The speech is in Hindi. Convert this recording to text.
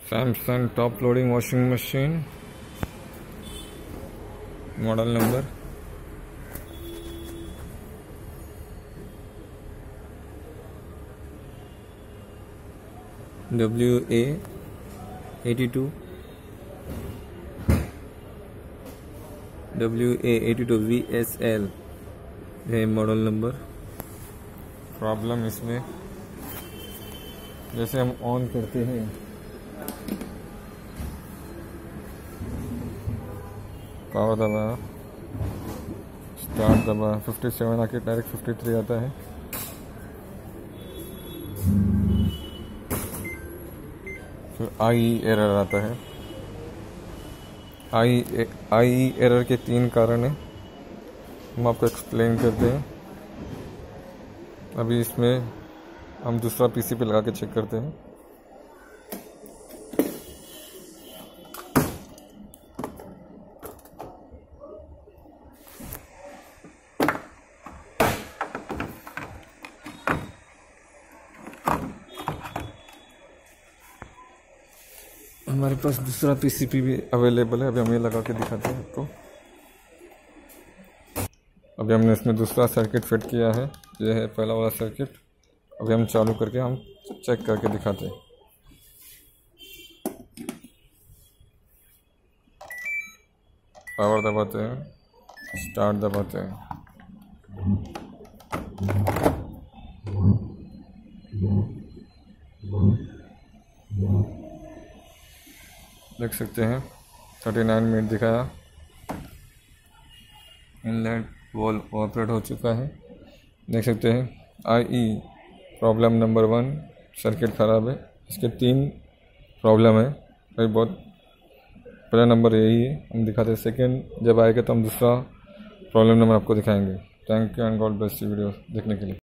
Samsung top loading washing machine, model number WA82 VSL है मॉडल नंबर। प्रॉब्लम इसमें जैसे हम ऑन करते हैं पावर दबाया, स्टार्ट दबाया, 57 आके डायरेक्ट 53 आता है। फिर आई एरर आता है। आई एरर के 3 कारण हैं, हम आपको एक्सप्लेन करते हैं। अभी इसमें हम दूसरा पीसी पे लगा के चेक करते हैं। हमारे पास दूसरा पीसीपी भी अवेलेबल है, अभी हम ये लगा के दिखाते हैं आपको। अभी हमने इसमें दूसरा सर्किट फिट किया है, ये है पहला वाला सर्किट। अभी हम चालू करके हम चेक करके दिखाते हैं। पावर दबाते हैं, स्टार्ट दबाते हैं। देख सकते हैं 39 मिनट दिखाया। इनलेट वॉल्व ऑपरेट हो चुका है। देख सकते हैं आई प्रॉब्लम नंबर 1 सर्किट ख़राब है। इसके 3 प्रॉब्लम है, भाई बहुत पहला नंबर यही है, हम दिखाते हैं। सेकंड जब आएगा तो हम दूसरा प्रॉब्लम नंबर आपको दिखाएंगे। Thank you and God bless you video देखने के लिए।